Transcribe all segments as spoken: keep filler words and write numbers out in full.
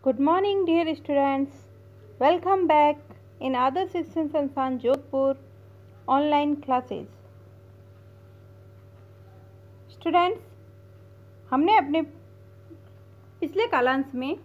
Good morning, dear students. Welcome back in Adarsh Christian Sansthan Jodhpur online classes. Students, हमने अपने पिछले कालांश में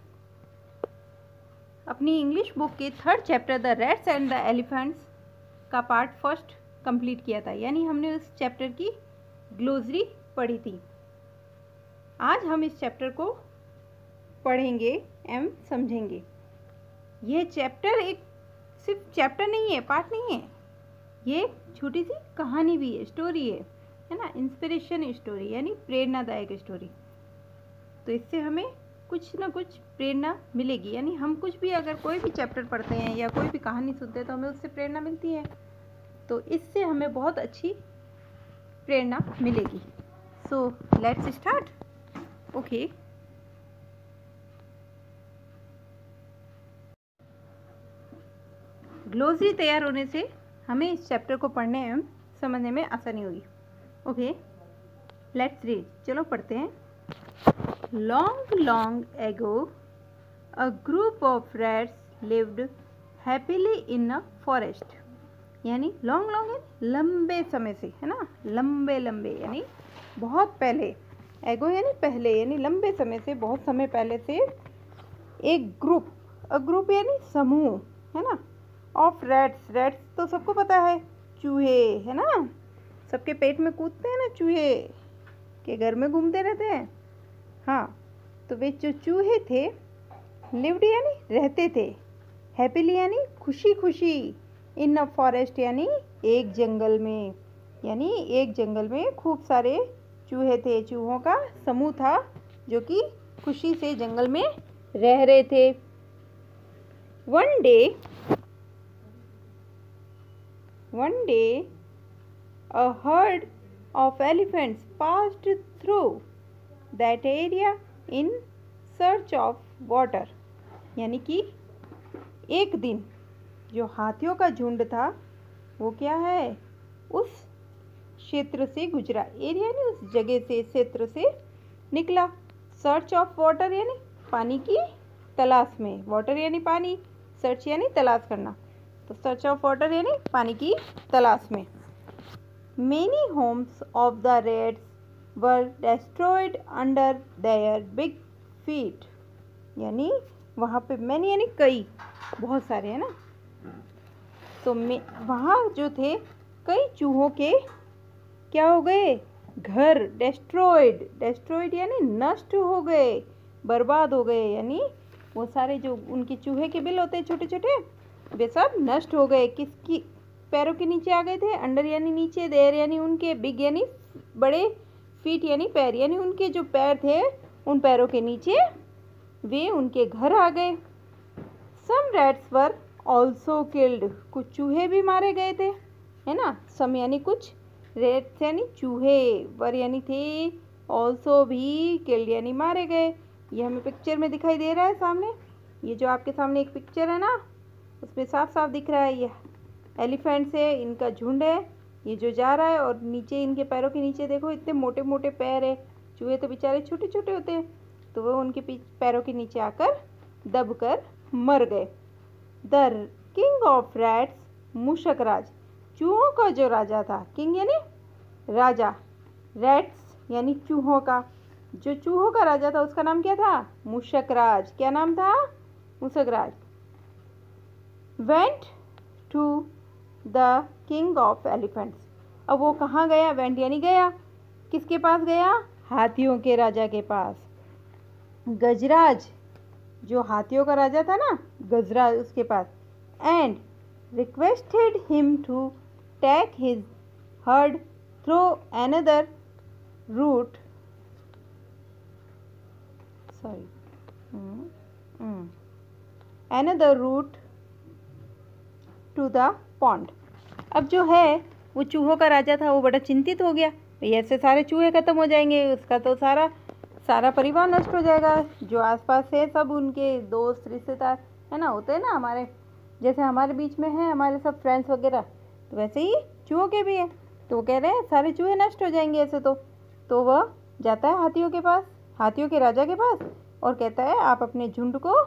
अपनी इंग्लिश बुक के third chapter the rats and the elephants का पार्ट फर्स्ट कंप्लीट किया था, यानी हमने उस चैप्टर की ग्लोसरी पढ़ी थी। आज हम इस चैप्टर को पढ़ेंगे एवं समझेंगे। ये चैप्टर एक सिर्फ चैप्टर नहीं है, पार्ट नहीं है, ये छोटी सी कहानी भी है, स्टोरी है है ना, इंस्पिरेशन स्टोरी यानी प्रेरणादायक स्टोरी। तो इससे हमें कुछ ना कुछ प्रेरणा मिलेगी, यानी हम कुछ भी अगर कोई भी चैप्टर पढ़ते हैं या कोई भी कहानी सुनते हैं तो हमें उससे प्रेरणा मिलती है, तो इससे हमें बहुत अच्छी प्रेरणा मिलेगी। So let's start. Okay, glossary तैयार होने से हमें इस चैप्टर को पढ़ने एवं समझने में आसानी होगी। Okay, let's read. चलो पढ़ते हैं। Long long ago a group of rats lived happily in a forest, यानी लॉन्ग लॉन्ग यानी लंबे समय से, है ना, लंबे लंबे यानी बहुत पहले, एगो यानी पहले, यानी लंबे समय से, बहुत समय पहले से एक ग्रुप, अ ग्रुप यानी समूह, है ना, ऑफ रैट्स, रैट्स तो सबको पता है, चूहे, है ना, सबके पेट में कूदते हैं ना चूहे, के घर में घूमते रहते हैं। हाँ, तो वे जो चूहे थे, लिव्ड यानी रहते थे, हैप्पीली यानी खुशी खुशी, इन अ फॉरेस्ट यानी एक जंगल में, यानी एक जंगल में खूब सारे चूहे थे, चूहों का समूह था जो कि खुशी से जंगल में रह रहे थे। One day One day, a herd of elephants passed through that area in search of water, यानी कि एक दिन जो हाथियों का झुंड था वो क्या है, उस क्षेत्र से गुजरा, एरिया यानी उस जगह से, क्षेत्र से निकला। सर्च ऑफ वाटर यानी पानी की तलाश में, वाटर यानी पानी, सर्च यानी तलाश करना, तो सर्च ऑफ वाटर यानी पानी की तलाश में। Many homes of the rats were destroyed under their big feet, यानी वहाँ पे मैनी यानी कई, बहुत सारे, है ना, तो वहाँ जो थे कई चूहों के क्या हो गए, घर, डिस्ट्रॉयड, डिस्ट्रॉयड यानी नष्ट हो गए, बर्बाद हो गए, यानी वो सारे जो उनके चूहे के बिल होते हैं छोटे छोटे, वे सब नष्ट हो गए। किसकी पैरों के नीचे आ गए थे, अंडर यानी नीचे, देर यानी उनके, बिग यानी बड़े, फीट यानी पैर, यानी उनके जो पैर थे उन पैरों के नीचे वे उनके घर आ गए। Some rats were also killed, कुछ चूहे भी मारे गए थे, है ना, सम यानी कुछ, रैट्स यानी चूहे, वर यानी थे, ऑल्सो भी, किल्ड यानी मारे गए। ये हमें पिक्चर में दिखाई दे रहा है सामने, ये जो आपके सामने एक पिक्चर है ना, उसमें साफ साफ दिख रहा है ये एलिफेंट्स है, इनका झुंड है, ये जो जा रहा है, और नीचे इनके पैरों के नीचे देखो इतने मोटे मोटे पैर है, चूहे तो बेचारे छोटे छोटे होते हैं, तो वो उनके पैरों के नीचे आकर दब कर मर गए। The king of rats, Mushak Raj, चूहों का जो राजा था, किंग यानी राजा, रैट्स यानी चूहों का, जो चूहों का राजा था उसका नाम क्या था, मूषक राज। क्या नाम था, Mushak Raj. Went to the king of elephants, अब वो कहाँ गया, वेंट यानी गया, किसके पास गया, हाथियों के राजा के पास। गजराज, जो हाथियों का राजा था ना, गजराज, उसके पास। And requested him to take his herd through another route, sorry another route to the pond. अब जो है वो चूहों का राजा था, वो बड़ा चिंतित हो गया, भाई ऐसे सारे चूहे ख़त्म हो जाएंगे, उसका तो सारा सारा परिवार नष्ट हो जाएगा, जो आसपास है सब उनके दोस्त रिश्तेदार, है ना, होते हैं ना हमारे, जैसे हमारे बीच में है हमारे सब फ्रेंड्स वगैरह, तो वैसे ही चूहों के भी है, तो वो कह रहे हैं सारे चूहे नष्ट हो जाएंगे ऐसे तो तो वह जाता है हाथियों के पास, हाथियों के राजा के पास, और कहता है आप अपने झुंड को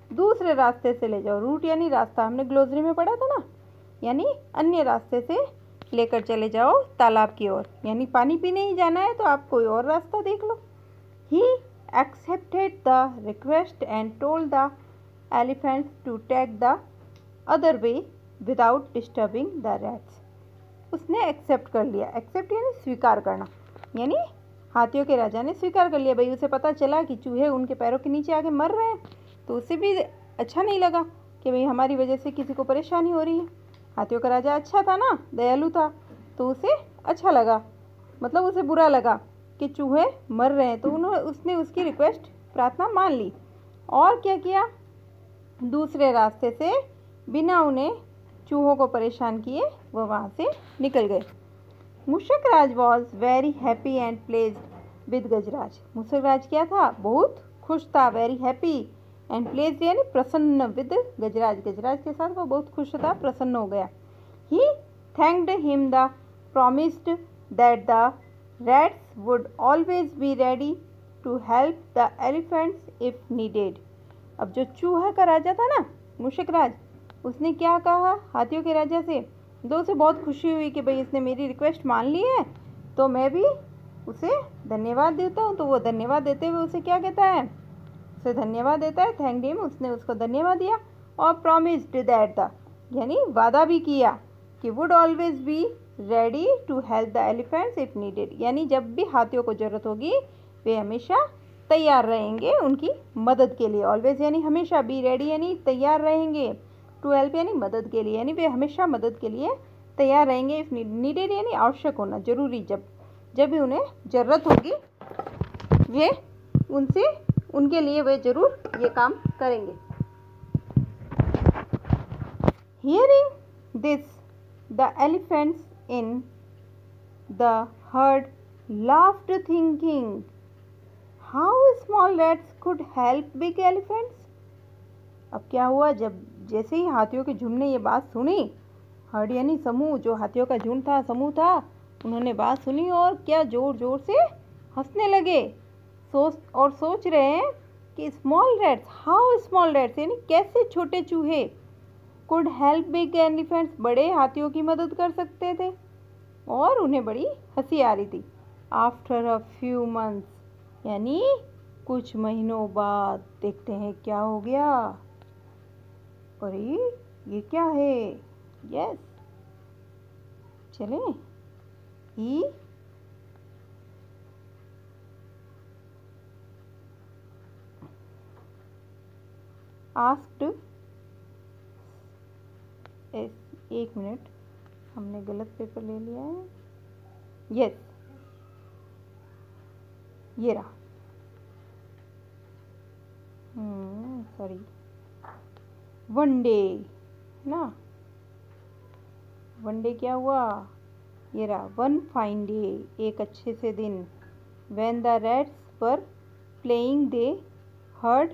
दूसरे रास्ते से ले जाओ। रूट यानी रास्ता, हमने ग्लोसरी में पढ़ा था ना, यानी अन्य रास्ते से लेकर चले जाओ तालाब की ओर, यानी पानी पीने ही जाना है तो आप कोई और रास्ता देख लो। He accepted the request and told the elephants to take the other way without disturbing the rats. उसने एक्सेप्ट कर लिया। एक्सेप्ट यानी स्वीकार करना, यानी हाथियों के राजा ने स्वीकार कर लिया। भाई उसे पता चला कि चूहे उनके पैरों के नीचे आके मर रहे हैं, तो उसे भी अच्छा नहीं लगा कि भाई हमारी वजह से किसी को परेशानी हो रही है। हाथियों का राजा अच्छा था ना, दयालु था, तो उसे अच्छा लगा, मतलब उसे बुरा लगा कि चूहे मर रहे हैं, तो उन्होंने उसने उसकी रिक्वेस्ट प्रार्थना मान ली। और क्या किया, दूसरे रास्ते से बिना उन्हें चूहों को परेशान किए वह वहाँ से निकल गए। Mushak Raj was very happy and pleased with Gajraj. Mushak Raj क्या था, बहुत खुश था, वेरी हैप्पी एंड प्लेज्ड यानी प्रसन्न, विद गजराज, गजराज के साथ वो बहुत खुश था, प्रसन्न हो गया। He thanked him the promised that the rats would always be ready to help the elephants if needed. अब जो चूहा का राजा था ना, मुशक राज, उसने क्या कहा हाथियों के राजा से, तो उसे बहुत खुशी हुई कि भाई इसने मेरी रिक्वेस्ट मान ली है, तो मैं भी उसे धन्यवाद देता हूँ। तो वो धन्यवाद देते हुए उसे क्या कहता है, उसे धन्यवाद देता है, थैंक हिम, उसने उसको धन्यवाद दिया। और प्रॉमिस्ड दैट द यानी वादा भी किया कि would always be ready to help the elephants if needed, यानी जब भी हाथियों को ज़रूरत होगी वे हमेशा तैयार रहेंगे उनकी मदद के लिए। ऑलवेज यानी हमेशा, बी रेडी यानी तैयार रहेंगे, टू हेल्प यानी मदद के लिए, यानी वे हमेशा मदद के लिए तैयार रहेंगे। इफ नीडेड यानी आवश्यक होना, जरूरी, जब जब भी उन्हें ज़रूरत होगी वे उनसे उनके लिए वे जरूर ये काम करेंगे। Hearing this the elephants in the herd laughed thinking how small rats could help big elephants. अब क्या हुआ, जब जैसे ही हाथियों के झुंड ने ये बात सुनी, हर्ड यानी समूह, जो हाथियों का झुंड था, समूह था, उन्होंने बात सुनी और क्या जोर जोर से हंसने लगे। सोच और सोच रहे हैं कि small rats, how small rats यानी कैसे छोटे चूहे, कुड हेल्प बिग एलिफेंट्स बड़े हाथियों की मदद कर सकते थे, और उन्हें बड़ी हंसी आ रही थी। आफ्टर अ फ्यू मंथ्स यानी कुछ महीनों बाद, देखते हैं क्या हो गया। अरे ये क्या है, यस चलें। ही आस्क्ड, एक मिनट हमने गलत पेपर ले लिया है, यस ये रहा, हम्म सॉरी, वन डे ना, वन डे क्या हुआ, ये रहा, वन फाइन डे, एक अच्छे से दिन, when the rats were playing they heard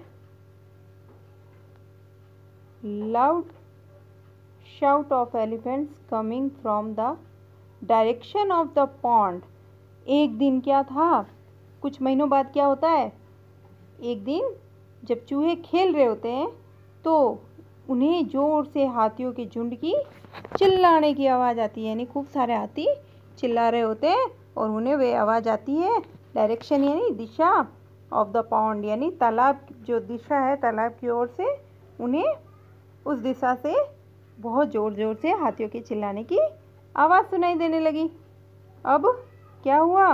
loud shout of elephants coming from the direction of the pond. एक दिन क्या था, कुछ महीनों बाद क्या होता है, एक दिन जब चूहे खेल रहे होते हैं तो उन्हें जोर से हाथियों के झुंड की चिल्लाने की आवाज़ आती है, यानी खूब सारे हाथी चिल्ला रहे होते हैं और उन्हें वे आवाज़ आती है, डायरेक्शन यानी दिशा, ऑफ द पॉन्ड यानी तालाब, जो दिशा है तालाब की ओर से, उन्हें उस दिशा से बहुत ज़ोर ज़ोर से हाथियों के चिल्लाने की आवाज़ सुनाई देने लगी। अब क्या हुआ,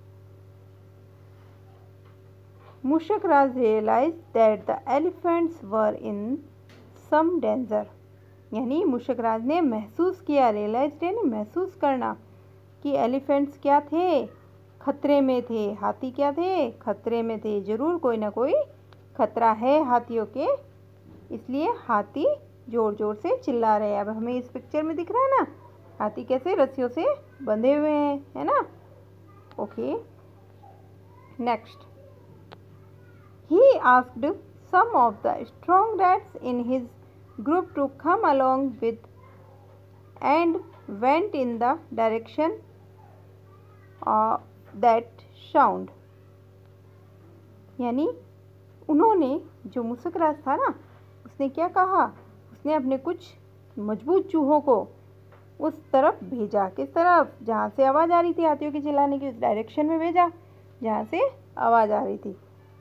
Mushak Raj realize that the elephants were in some danger, यानी मुशक राज ने महसूस किया, रियलाइज यानी महसूस करना, कि एलिफेंट्स क्या थे, खतरे में थे, हाथी क्या थे, खतरे में थे, ज़रूर कोई ना कोई खतरा है हाथियों के, इसलिए हाथी ज़ोर ज़ोर से चिल्ला रहे हैं। अब हमें इस पिक्चर में दिख रहा है ना, हाथी कैसे रस्सियों से बंधे हुए हैं, है ना। Okay next, he asked some of the strong rats in his group to come along with and went in the direction of that sound, यानी उन्होंने, जो मुशक राज था ना, उसने क्या कहा, उसने अपने कुछ मजबूत चूहों को उस तरफ भेजा। किस तरफ? जहाँ से आवाज़ आ रही थी हाथियों के चिल्लाने की, उस डायरेक्शन में भेजा जहाँ से आवाज़ आ रही थी।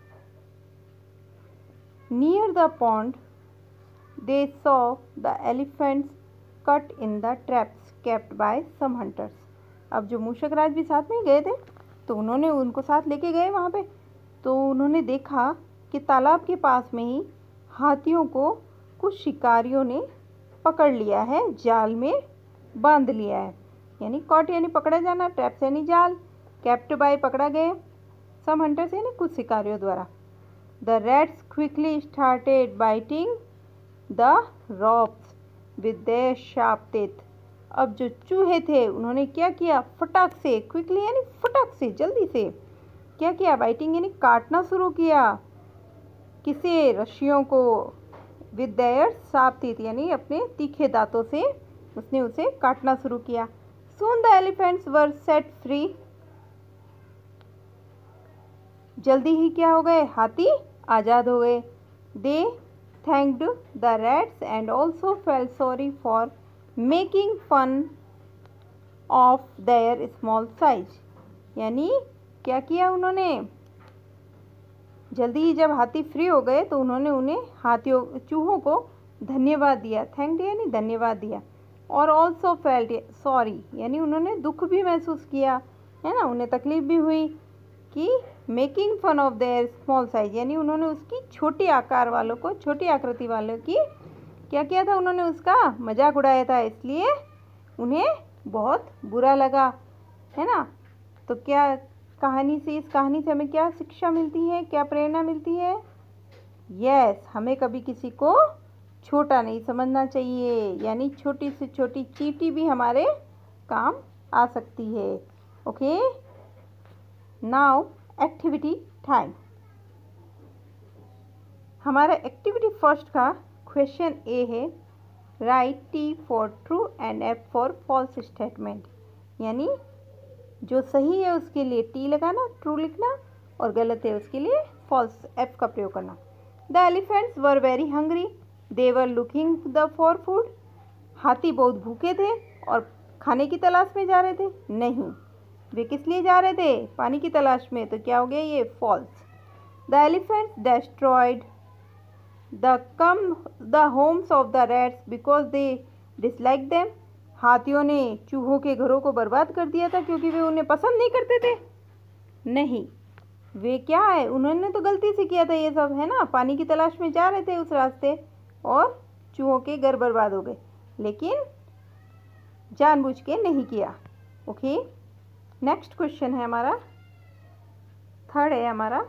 Near the pond they saw the elephants caught in the traps kept by some hunters. अब जो मूषक राज भी साथ में गए थे तो उन्होंने उनको साथ लेके गए वहाँ पे, तो उन्होंने देखा कि तालाब के पास में ही हाथियों को कुछ शिकारियों ने पकड़ लिया है, जाल में बांध लिया है। यानी कॉट यानी पकड़ा जाना, ट्रैप्स यानी जाल, कैप्ट बाय पकड़ा गया, सम हंटर्स यानी कुछ शिकारियों द्वारा। The rats quickly started biting the ropes with their sharp teeth. अब जो चूहे थे उन्होंने क्या किया, फटाक से, क्विकली यानी फटाक से, जल्दी से क्या किया, बाइटिंग यानी काटना शुरू किया। किसे? रस्सियों को। विद देयर शार्प टीथ यानी अपने तीखे दांतों से उसने उसे काटना शुरू किया। Soon the elephants were set free. जल्दी ही क्या हो गए, हाथी आज़ाद हो गए। They thanked the rats and also felt sorry for making fun of their small size. यानी क्या किया उन्होंने, जल्दी ही जब हाथी फ्री हो गए तो उन्होंने उन्हें हाथियों चूहों को धन्यवाद दिया, थैंक यानी धन्यवाद दिया। और ऑल्सो फेल्ट सॉरी यानी उन्होंने दुख भी महसूस किया, है ना, उन्हें तकलीफ भी हुई कि making fun of their small size यानी उन्होंने उसकी छोटी आकार वालों को, छोटी आकृति वालों की क्या किया था, उन्होंने उसका मजाक उड़ाया था, इसलिए उन्हें बहुत बुरा लगा, है ना। तो क्या कहानी से, इस कहानी से हमें क्या शिक्षा मिलती है, क्या प्रेरणा मिलती है? यस yes, हमें कभी किसी को छोटा नहीं समझना चाहिए, यानी छोटी से छोटी चींटी भी हमारे काम आ सकती है। Okay, now activity time. हमारा एक्टिविटी फर्स्ट का क्वेश्चन ए है, write T for true and F for false statement. यानी जो सही है उसके लिए टी लगाना, ट्रू लिखना, और गलत है उसके लिए फॉल्स एफ का प्रयोग करना। The elephants were very hungry, they were looking the for food. हाथी बहुत भूखे थे और खाने की तलाश में जा रहे थे। नहीं, वे किस लिए जा रहे थे, पानी की तलाश में। तो क्या हो गया ये false. The elephants destroyed the come the homes of the rats because they dislike them. हाथियों ने चूहों के घरों को बर्बाद कर दिया था क्योंकि वे उन्हें पसंद नहीं करते थे। नहीं, वे क्या है, उन्होंने तो गलती से किया था ये सब, है ना, पानी की तलाश में जा रहे थे उस रास्ते और चूहों के घर बर्बाद हो गए, लेकिन जानबूझ के नहीं किया। ओके, नेक्स्ट क्वेश्चन है हमारा, थर्ड है हमारा,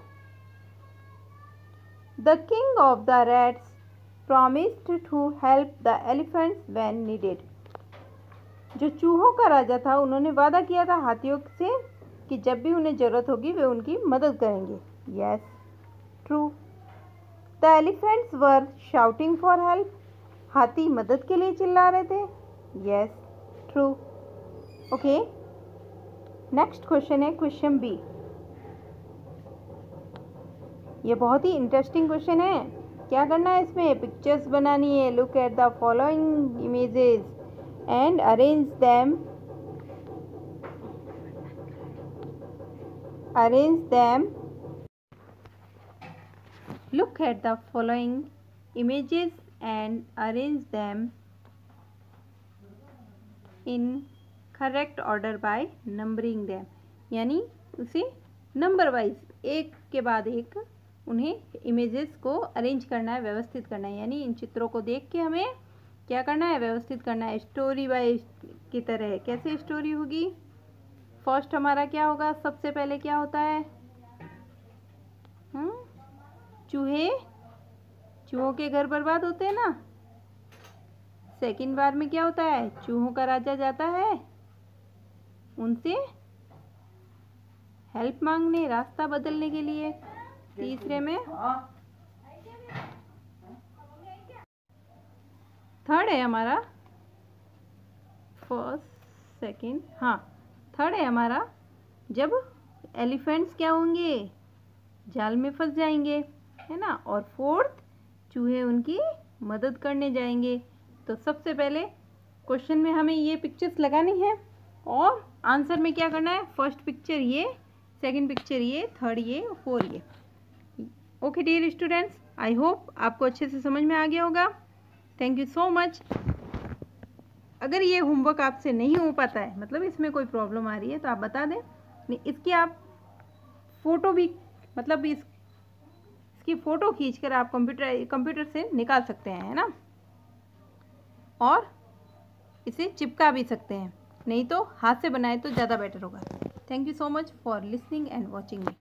the king of the rats promised to help the elephants when needed. जो चूहों का राजा था उन्होंने वादा किया था हाथियों से कि जब भी उन्हें ज़रूरत होगी वे उनकी मदद करेंगे। Yes, true. The elephants were shouting for help. हाथी मदद के लिए चिल्ला रहे थे। Yes, true. Okay, next question है क्वेश्चन बी। ये बहुत ही इंटरेस्टिंग क्वेश्चन है। क्या करना है इसमें, पिक्चर्स बनानी है। Look at the following images and arrange them arrange them look at the following images and arrange them in correct order by numbering them। यानी उसे नंबर वाइज एक के बाद एक उन्हें इमेजेस को अरेंज करना है, व्यवस्थित करना है। यानी इन चित्रों को देख के हमें क्या करना है, व्यवस्थित करना है, स्टोरी बाय की तरह। कैसे स्टोरी होगी, फर्स्ट हमारा क्या होगा, सबसे पहले क्या होता है, हम्म चूहे, चूहों के घर बर्बाद होते हैं ना। सेकंड बार में क्या होता है, चूहों का राजा जाता है उनसे हेल्प मांगने, रास्ता बदलने के लिए। तीसरे में थर्ड है हमारा, फर्स्ट सेकंड, हाँ थर्ड है हमारा, जब एलिफेंट्स क्या होंगे, जाल में फंस जाएंगे, है ना। और फोर्थ, चूहे उनकी मदद करने जाएंगे। तो सबसे पहले क्वेश्चन में हमें ये पिक्चर्स लगानी है और आंसर में क्या करना है, फर्स्ट पिक्चर ये, सेकंड पिक्चर ये, थर्ड ये, फोर ये। Okay dear students, I hope आपको अच्छे से समझ में आ गया होगा। Thank you so much. अगर ये होमवर्क आपसे नहीं हो पाता है, मतलब इसमें कोई प्रॉब्लम आ रही है, तो आप बता दें। नहीं, इसकी आप फ़ोटो भी, मतलब इस इसकी फ़ोटो खींचकर आप कंप्यूटर कंप्यूटर से निकाल सकते हैं, है ना, और इसे चिपका भी सकते हैं। नहीं तो हाथ से बनाए तो ज़्यादा बेटर होगा। Thank you so much for listening and watching me.